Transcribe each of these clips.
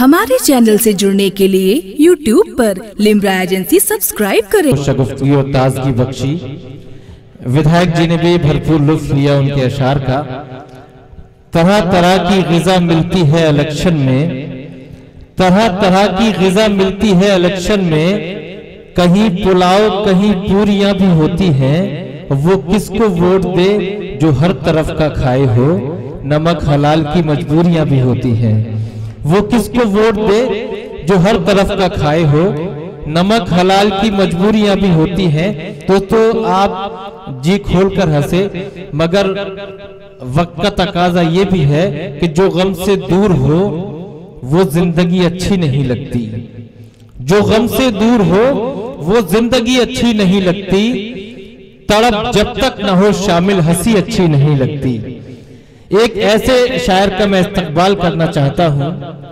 हमारे चैनल से जुड़ने के लिए YouTube पर लिम्रा एजेंसी सब्सक्राइब करें। शगुफ्ती और ताजगी बख्शी। विधायक जी ने भी भरपूर लुत्फ लिया उनके अशार का। तरह तरह की ग़िज़ा मिलती है इलेक्शन में, तरह तरह की ग़िज़ा मिलती है इलेक्शन में, कहीं पुलाव कहीं पूरियां भी होती हैं। वो किसको वोट दे जो हर तरफ का खाए हो, नमक हलाल की मजबूरियां भी होती हैं। वो किसको वोट दे जो हर तरफ का खाए हो, नमक हलाल की मजबूरियां भी होती हैं। दोस्तों आप जी खोलकर हंसे, मगर वक्त का तकाजा ये भी है कि जो गम से दूर हो वो जिंदगी अच्छी नहीं लगती। जो गम से दूर हो वो जिंदगी अच्छी नहीं लगती। तड़प जब तक न हो शामिल हंसी अच्छी नहीं लगती। एक ऐसे शायर का मैं इस्तकबाल करना चाहता हूं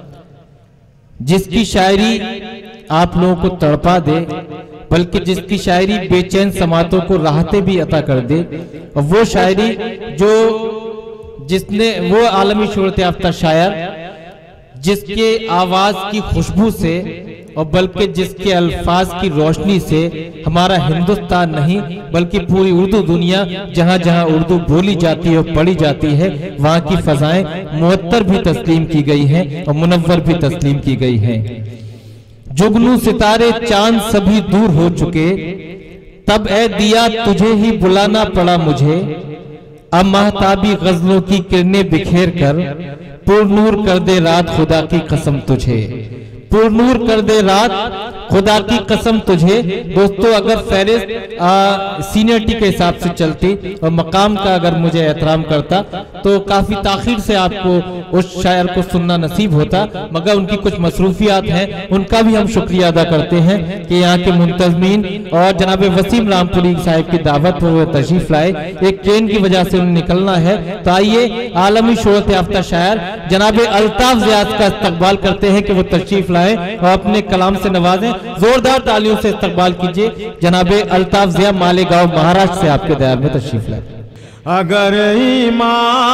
जिसकी शायरी आप लोगों को तड़पा दे, बल्कि जिसकी शायरी बेचैन समातों को राहतें भी अता कर दे। और वो शायरी जिसने वो आलमी शोहरत याफ्ता शायर जिसके आवाज की खुशबू से और बल्कि जिसके अल्फाज की रोशनी से हमारा हिंदुस्तान नहीं बल्कि पूरी उर्दू दुनिया जहां जहां उर्दू बोली जाती है और पढ़ी जाती है वहां की फजाएं मुअत्तर भी तस्लीम की गई हैं और मुनव्वर भी तस्लीम की गई हैं। जुगनू सितारे चांद सभी दूर हो चुके, तब ए दिया तुझे ही बुलाना पड़ा मुझे। अब महताबी गजलों की किरणें बिखेर कर पुरनूर कर दे रात खुदा की कसम तुझे, पुरनूर कर दे रात खुदा की कसम तुझे। दोस्तों अगर फहरिस्त सीनियरिटी के हिसाब से चलती और मकाम का अगर मुझे एहतराम करता तो काफी ताखीर से आपको उस शायर को सुनना नसीब होता, मगर उनकी कुछ मसरूफियात हैं, उनका भी हम शुक्रिया अदा करते हैं कि यहाँ के मुंतजमीन और जनाब वसीम रामपुरी साहिब की दावत पर वो तशरीफ लाए। एक ट्रेन की वजह से उन्हें निकलना है, तो आइए आलमी शोहरत याफ्ता शायर जनाब अल्ताफ ज़ियाद का इस्तकबाल करते हैं कि वो तशरीफ लाए और अपने कलाम से नवाजें। जोरदार तालियों से इस्तकबाल कीजिए जनाब अल्ताफ ज़िया मालेगांव महाराष्ट्र से आपके दयार में तशरीफ लाए। अगर ईमान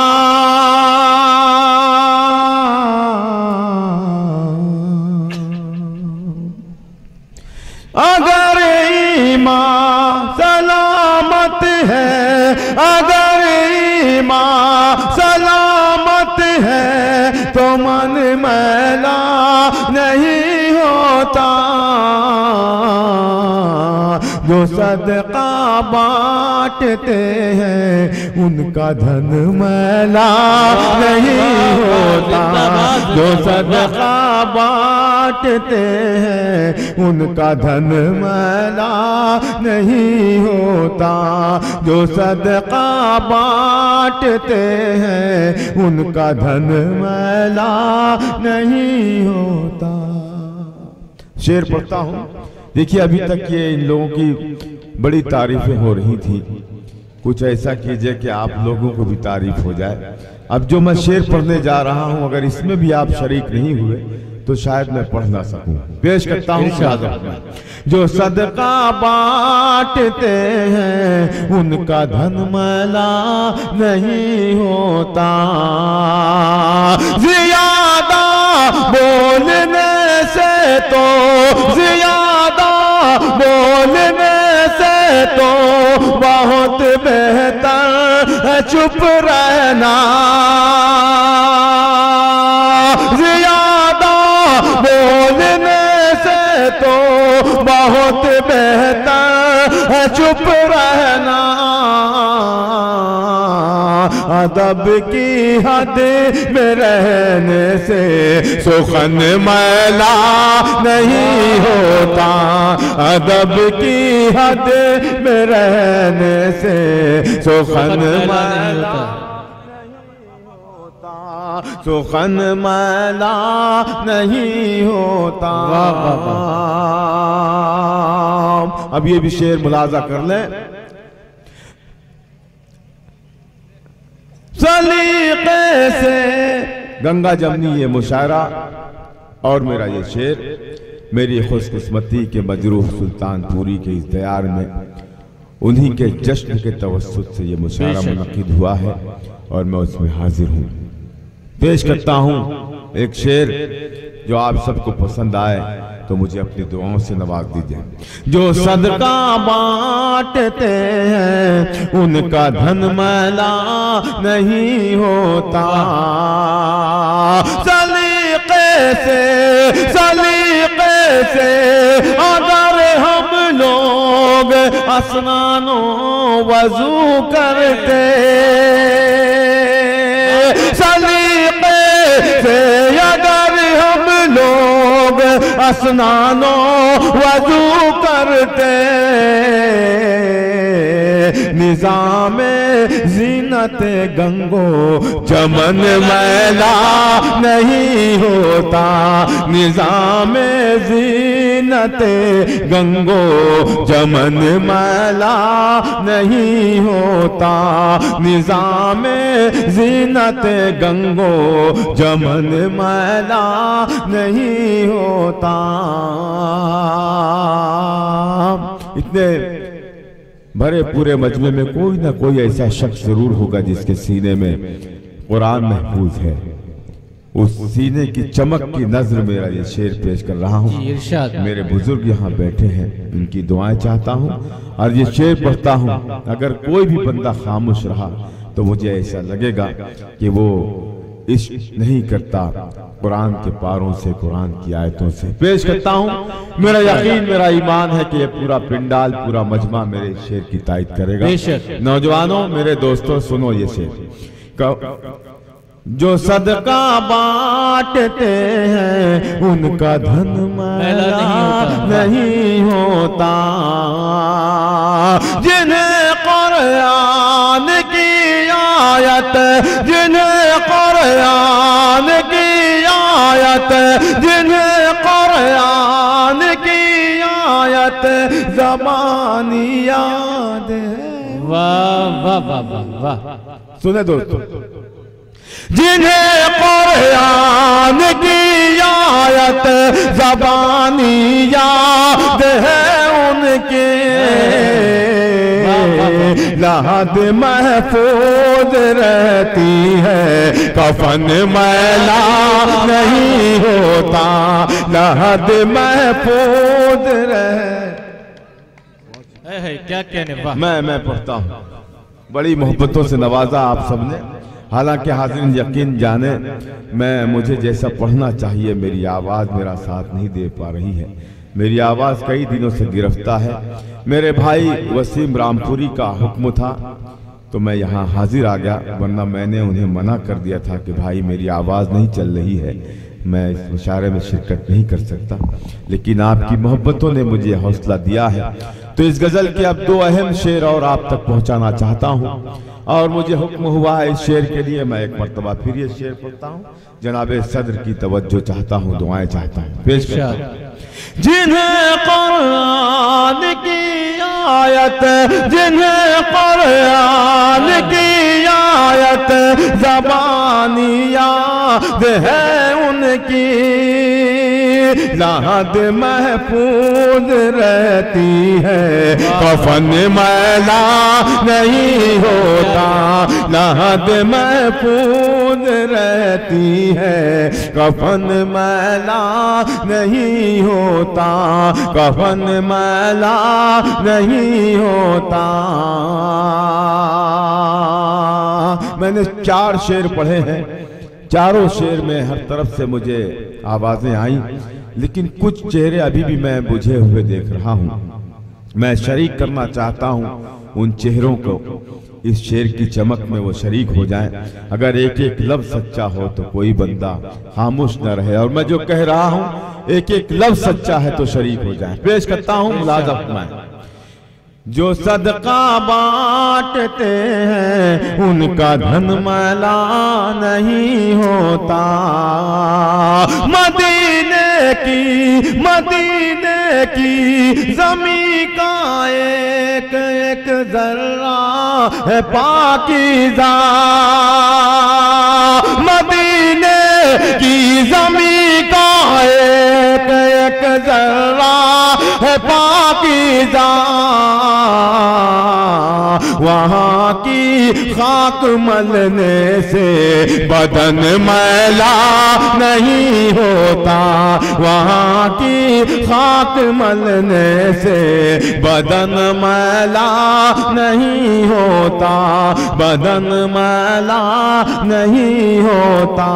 सलामत है, अगर ईमान सलामत है तो मन मैला नहीं होता। जो सदका बांटते हैं उनका धन मैला नहीं होता। जो सदका बांटते हैं उनका धन मैला नहीं होता। जो सदका बांटते हैं उनका धन मैला नहीं होता। शेर पढ़ता हूँ। देखिए अभी तक ये इन लोगों की बड़ी तारीफें हो रही थी, कुछ ऐसा कीजिए कि आप लोगों को भी तारीफ हो जाए। अब जो मैं शेर पढ़ने जा रहा हूं अगर इसमें भी आप शरीक नहीं हुए तो शायद मैं पढ़ ना सकूं। पेश करता हूं। जो सदका बांटते हैं उनका धन मैला नहीं होता। ज़ियादा बोलने से तो ज़ियादा बोलने से तो बहुत बेहतर है चुप रहना। ज़ियादा बोलने से तो बहुत बेहतर है चुप रहना। अदब की हद में रहने से सुखन मैला नहीं होता। अदब की हद में रहने से सुखन मैला सुखन मैला नहीं होता। अब ये भी शेर मुलाजा कर लें। सलीके से गंगा जमनी ये मुशायरा और मेरा ये शेर मेरी खुशकिस्मती के मजरूह सुल्तानपुरी के इस दयार में उन्हीं के जश्न के तवस्सुत से ये मुशायरा मुनक़िद हुआ है और मैं उसमें हाजिर हूँ। पेश करता हूँ एक शेर जो आप सबको पसंद आए तो मुझे अपनी दुआओं से नवाज दीजिए। जो सदका बांटते हैं उनका धन मैला नहीं होता, सलीके से अगर हम लोग स्नानो वजू करते, सलीके से अगर हम लोग स्नानो वजू करते, निजाम जीनत गंगो जमन मैला नहीं होता, निजाम जीनत गंगो जमन मैला नहीं होता, निजाम जीनत गंगो जमन मैला नहीं होता। इतने भरे पूरे मजमे में कोई ना कोई ऐसा शख्स जरूर होगा जिसके सीने में कुरान महफूज है। उस सीने की चमक की नजर मेरा ये शेर पेश कर रहा हूँ। मेरे बुजुर्ग यहाँ बैठे हैं, इनकी दुआएं चाहता हूँ और ये शेर पढ़ता हूँ। अगर कोई भी बंदा खामोश रहा तो मुझे ऐसा लगेगा कि वो इश्क नहीं करता कुरान के पारों से, कुरान की आयतों से। पेश करता हूँ। मेरा यकीन, मेरा ईमान है कि ये पूरा पिंडाल, पूरा मजमा मेरे शेर की तायद करेगा। नौजवानों, मेरे दोस्तों, सुनो ये शेर। जो सदका बांटते हैं उनका धन मैला नहीं होता, जिन्हें कुरान की आयत, जिन्हें कुरान की आयत, जिन्हें कुरान की आयत ज़बानी याद है। वाह वाह वाह वाह वाह। सुने दोस्तों, जिन्हें कुरान की आयत ज़बानी याद है, उनके लहद महफूज रहती है, कफन मैला नहीं होता, लहद महफूज रहे। क्या कहने, वाह। मैं पढ़ता हूँ। बड़ी मोहब्बतों से नवाजा आप सबने। हालांकि हाज़िरीन यकीन जाने, मुझे जैसा पढ़ना चाहिए मेरी आवाज़ मेरा साथ नहीं दे पा रही है। मेरी आवाज़ कई दिनों से गिरफ्तार है। मेरे भाई वसीम रामपुरी का हुक्म था तो मैं यहाँ हाजिर आ गया, वरना मैंने उन्हें मना कर दिया था कि भाई मेरी आवाज़ नहीं चल रही है, मैं इस मुशायरे में शिरकत नहीं कर सकता। लेकिन आपकी मोहब्बतों ने मुझे हौसला दिया है, तो इस गज़ल के अब दो अहम शेर और आप तक पहुँचाना चाहता हूँ। और मुझे हुक्म हुआ है इस शेर के लिए, मैं एक मर्तबा फिर ये शेर पढ़ता हूँ। जनाबे सदर की तवज्जो चाहता हूँ, दुआएं चाहता हूँ। पेश करता हूँ। जिन्हें कुरान की आयत, जिन्हें कुरान की आयत ज़बानी याद है, उनकी लहद महफूज रहती है, कफन मैला नहीं होता, लहद महफूज रहती है, कफन मैला नहीं होता, कफन मैला नहीं होता। मैंने 4 शेर पढ़े हैं, चारों शेर में हर तरफ से मुझे आवाजें आई, लेकिन कुछ चेहरे अभी भी मैं बुझे हुए देख रहा हूँ। मैं शरीक करना चाहता हूँ उन चेहरों को, इस शेर की चमक में वो शरीक हो जाएं। अगर एक एक लफ्ज सच्चा हो तो कोई बंदा खामोश न रहे, और मैं जो कह रहा हूँ एक एक लफ्ज सच्चा है तो शरीक हो जाए। पेश करता हूँ मुलाज़ा फरमाएं। जो सदका बांटते हैं उनका धन मैला नहीं होता, मदीने की ज़मीं का एक एक ज़र्रा है पाकीज़ा, मदीने की ज़मीं का एक एक ज़र्रा है पाकीज़ा, वहाँ की खाक मलने से बदन मैला नहीं होता, वहाँ की खाक मलने से बदन मैला नहीं होता, बदन मैला नहीं होता।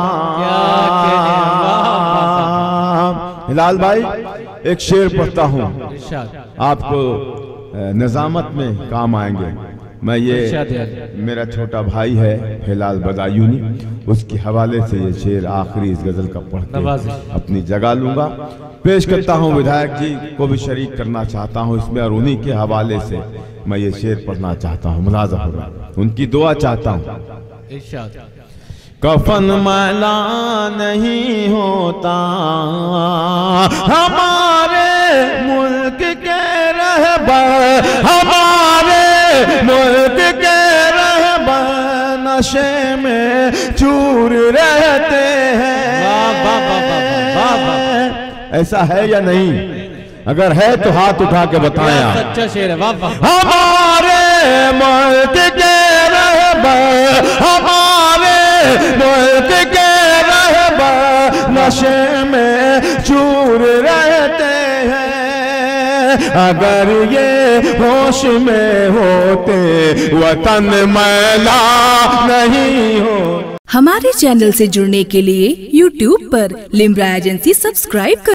हिलाल भाई एक शेर पढ़ता हूँ, आपको निजामत में काम आएंगे। मैं ये मेरा छोटा भाई है हिलाल बदायूनी, उसके हवाले से ये शेर आखिरी इस गजल का पढ़ के अपनी जगह लूंगा। पेश करता हूँ, विधायक जी को भी शरीक करना चाहता हूँ इसमें, और उन्हीं के हवाले से मैं ये शेर पढ़ना चाहता हूँ, मुलाज़ा होगा, उनकी दुआ चाहता हूँ। कफन मैला नहीं होता हमारे मुल्क के रहबर, हमारे मुल्क के रहबर नशे में चूर रहते हैं। ऐसा है या नहीं? अगर है तो हाथ उठा के बताएं आप। सच्चा शेर है। हमारे मुल्क के रहबर, हमारे मुल्क के रहबर नशे में चूर रहते हैं। अगर ये होश में होते वतन मैला नहीं हो। हमारे चैनल से जुड़ने के लिए YouTube पर लिम्रा एजेंसी सब्सक्राइब करें।